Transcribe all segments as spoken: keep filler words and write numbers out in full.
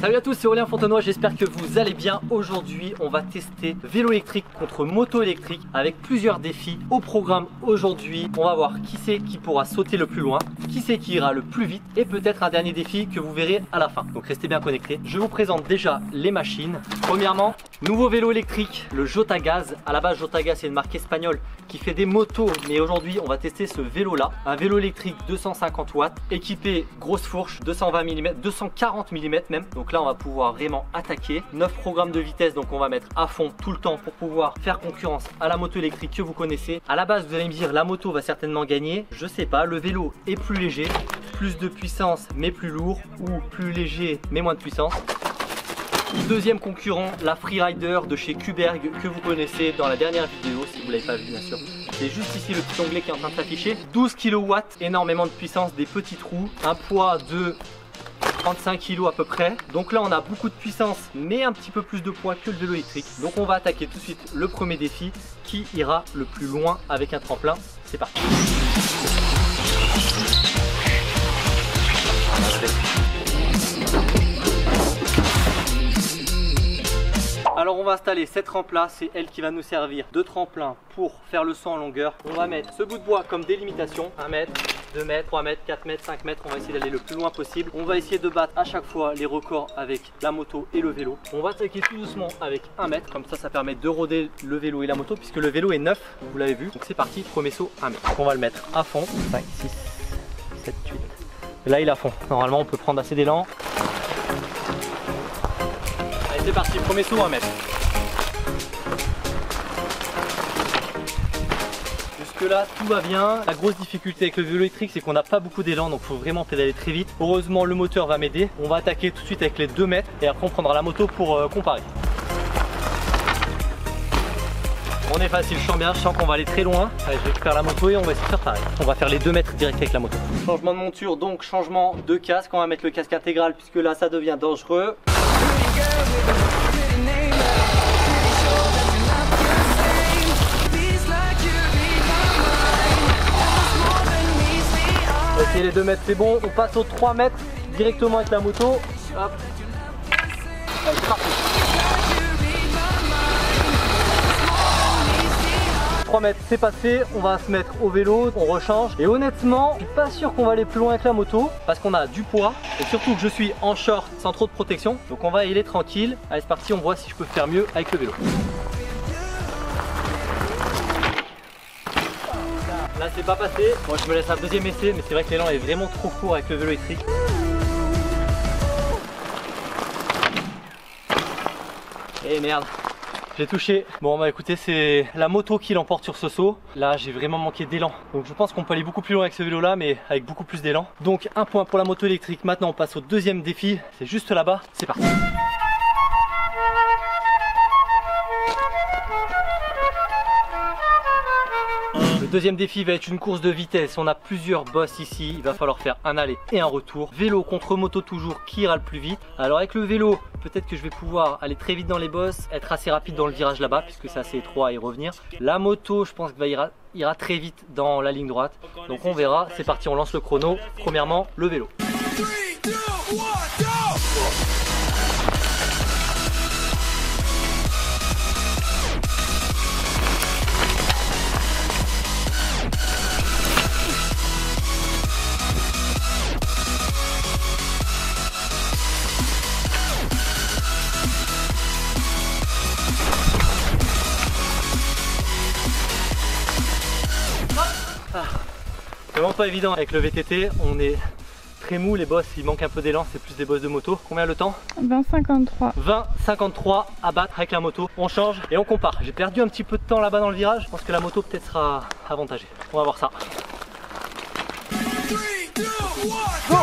Salut à tous, c'est Aurélien Fontenoy, j'espère que vous allez bien. Aujourd'hui, on va tester vélo électrique contre moto électrique avec plusieurs défis au programme. Aujourd'hui, on va voir qui c'est qui pourra sauter le plus loin, qui c'est qui ira le plus vite et peut-être un dernier défi que vous verrez à la fin. Donc restez bien connectés. Je vous présente déjà les machines. Premièrement, nouveau vélo électrique, le Jotagaz. À la base, Jotagaz c'est une marque espagnole qui fait des motos, mais aujourd'hui, on va tester ce vélo là. Un vélo électrique deux cent cinquante watts, équipé grosse fourche, deux cent vingt millimètres, deux cent quarante millimètres même. Donc là, on va pouvoir vraiment attaquer. neuf programmes de vitesse, donc on va mettre à fond tout le temps pour pouvoir faire concurrence à la moto électrique que vous connaissez. À la base, vous allez me dire la moto va certainement gagner. Je sais pas, le vélo est plus léger, plus de puissance mais plus lourd, ou plus léger mais moins de puissance. Deuxième concurrent, la Freerider de chez Kuberg que vous connaissez dans la dernière vidéo, si vous ne l'avez pas vu bien sûr. C'est juste ici le petit onglet qui est en train de s'afficher. douze kilowatts, énormément de puissance, des petits trous, un poids de trente-cinq kilos à peu près. Donc là on a beaucoup de puissance mais un petit peu plus de poids que le vélo électrique. Donc on va attaquer tout de suite le premier défi, qui ira le plus loin avec un tremplin. C'est parti. Alors on va installer cette rampe là, c'est elle qui va nous servir de tremplin pour faire le saut en longueur. On va mettre ce bout de bois comme délimitation, un mètre, deux mètres, trois mètres, quatre mètres, cinq mètres. On va essayer d'aller le plus loin possible. On va essayer de battre à chaque fois les records avec la moto et le vélo. On va attaquer tout doucement avec un mètre, comme ça ça permet de roder le vélo et la moto puisque le vélo est neuf, vous l'avez vu. Donc c'est parti, premier saut, un mètre. On va le mettre à fond, cinq, six, sept, huit. Et là il est à fond, normalement on peut prendre assez d'élan. C'est parti, premier saut, un mètre. Jusque là tout va bien. La grosse difficulté avec le vélo électrique c'est qu'on n'a pas beaucoup d'élan, donc il faut vraiment pédaler très vite. Heureusement le moteur va m'aider. On va attaquer tout de suite avec les deux mètres et après on prendra la moto pour euh, comparer. On est facile, je sens bien, je sens qu'on va aller très loin. Allez, je récupère la moto et on va essayer de faire pareil. On va faire les deux mètres direct avec la moto. Changement de monture, donc changement de casque. On va mettre le casque intégral puisque là ça devient dangereux. Ok, les deux mètres c'est bon, on passe aux trois mètres directement avec la moto. Hop. Allez, c'est parti. trois mètres c'est passé, on va se mettre au vélo, on rechange. Et honnêtement, je suis pas sûr qu'on va aller plus loin avec la moto parce qu'on a du poids et surtout que je suis en short sans trop de protection. Donc on va y aller tranquille. Allez, c'est parti, on voit si je peux faire mieux avec le vélo. Là c'est pas passé, moi je me laisse un deuxième essai, mais c'est vrai que l'élan est vraiment trop court avec le vélo électrique. Et merde, j'ai touché. Bon bah écoutez, c'est la moto qui l'emporte sur ce saut. Là j'ai vraiment manqué d'élan, donc je pense qu'on peut aller beaucoup plus loin avec ce vélo là, mais avec beaucoup plus d'élan. Donc un point pour la moto électrique. Maintenant on passe au deuxième défi, c'est juste là-bas, c'est parti. Le deuxième défi va être une course de vitesse. On a plusieurs bosses ici, il va falloir faire un aller et un retour. Vélo contre moto toujours, qui ira le plus vite. Alors avec le vélo, peut-être que je vais pouvoir aller très vite dans les bosses, être assez rapide dans le virage là-bas puisque c'est assez étroit et revenir. La moto, je pense qu'elle ira, ira très vite dans la ligne droite. Donc on verra, c'est parti, on lance le chrono. Premièrement, le vélo. C'est vraiment pas évident avec le V T T, on est très mou, les bosses il manque un peu d'élan, c'est plus des bosses de moto. Combien le temps? vingt cinquante-trois. vingt cinquante-trois à battre avec la moto, on change et on compare. J'ai perdu un petit peu de temps là-bas dans le virage, je pense que la moto peut-être sera avantagée. On va voir ça. Go!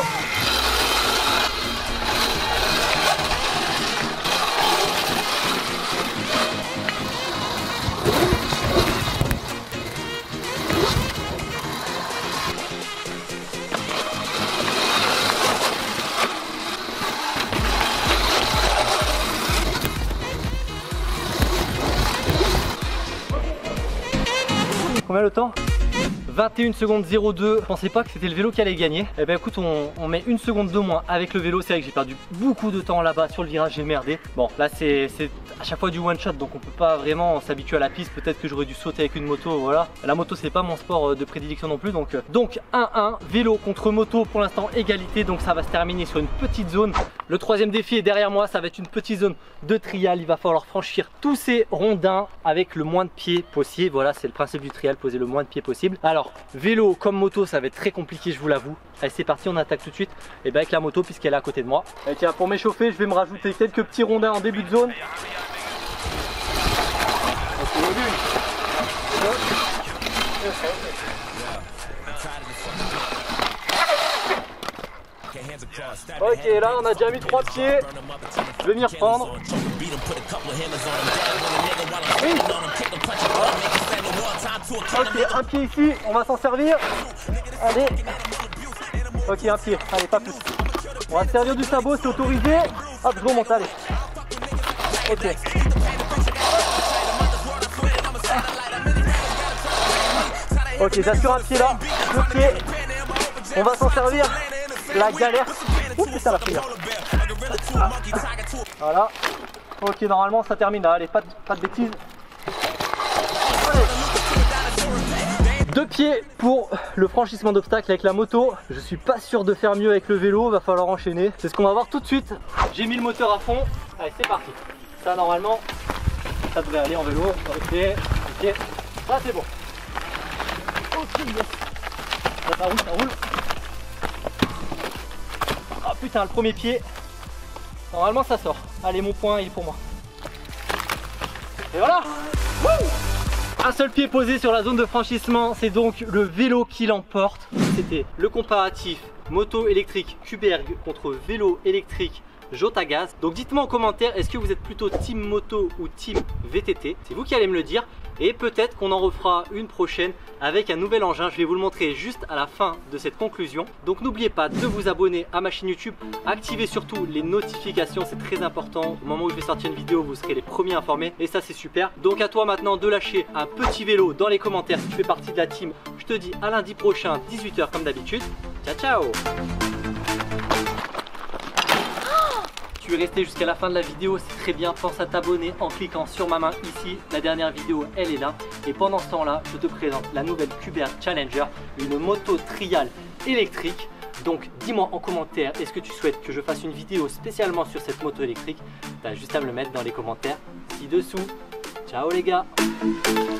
Combien le temps? vingt et une secondes zéro deux. Je pensais pas que c'était le vélo qui allait gagner. Et ben écoute, on, on met une seconde de moins avec le vélo. C'est vrai que j'ai perdu beaucoup de temps là-bas sur le virage, j'ai merdé. Bon, là c'est à chaque fois du one shot, donc on peut pas vraiment s'habituer à la piste. Peut-être que j'aurais dû sauter avec une moto, voilà. La moto c'est pas mon sport de prédilection non plus, donc donc un un, vélo contre moto pour l'instant égalité, donc ça va se terminer sur une petite zone. Le troisième défi est derrière moi, ça va être une petite zone de trial. Il va falloir franchir tous ces rondins avec le moins de pieds possible. Voilà, c'est le principe du trial, poser le moins de pieds possible. Alors vélo comme moto, ça va être très compliqué, je vous l'avoue. Allez, c'est parti, on attaque tout de suite. Et bien avec la moto puisqu'elle est à côté de moi. Et tiens, pour m'échauffer, je vais me rajouter quelques petits rondins en début de zone. Ok, là on a déjà mis trois pieds. Je vais m'y reprendre. Oui. Ok, un pied ici, on va s'en servir. Allez. Ok, un pied, allez, pas plus. On va se servir du sabot, c'est autorisé. Hop, je remonte, allez. Ok. Ok, j'assure un pied là, deux pieds. On va s'en servir. La galère. Ouh, putain, la prière. Ah. Voilà. Ok, normalement ça termine là. Allez, pas de, pas de bêtises. Allez. Deux pieds pour le franchissement d'obstacles avec la moto. Je suis pas sûr de faire mieux avec le vélo. Va falloir enchaîner. C'est ce qu'on va voir tout de suite. J'ai mis le moteur à fond. Allez, c'est parti. Ça, normalement, ça devrait aller en vélo. Ok, ok. Ça, c'est bon. Ok, yes. Ça, ça roule, ça roule. Oh putain, le premier pied. Normalement ça sort. Allez, mon point il est pour moi. Et voilà. Wouh. Un seul pied posé sur la zone de franchissement. C'est donc le vélo qui l'emporte. C'était le comparatif moto électrique Kuberg contre vélo électrique Jotagaz. Donc dites-moi en commentaire, est-ce que vous êtes plutôt team moto ou team V T T? C'est vous qui allez me le dire. Et peut-être qu'on en refera une prochaine avec un nouvel engin. Je vais vous le montrer juste à la fin de cette conclusion. Donc n'oubliez pas de vous abonner à ma chaîne YouTube. Activez surtout les notifications, c'est très important. Au moment où je vais sortir une vidéo, vous serez les premiers informés. Et ça, c'est super. Donc à toi maintenant de lâcher un petit vélo dans les commentaires si tu fais partie de la team. Je te dis à lundi prochain, dix-huit heures comme d'habitude. Ciao, ciao. Tu es resté jusqu'à la fin de la vidéo, c'est très bien. Pense à t'abonner en cliquant sur ma main ici. La dernière vidéo, elle est là. Et pendant ce temps-là, je te présente la nouvelle Kuberg Challenger, une moto trial électrique. Donc dis-moi en commentaire, est-ce que tu souhaites que je fasse une vidéo spécialement sur cette moto électrique? T'as juste à me le mettre dans les commentaires ci-dessous. Ciao les gars.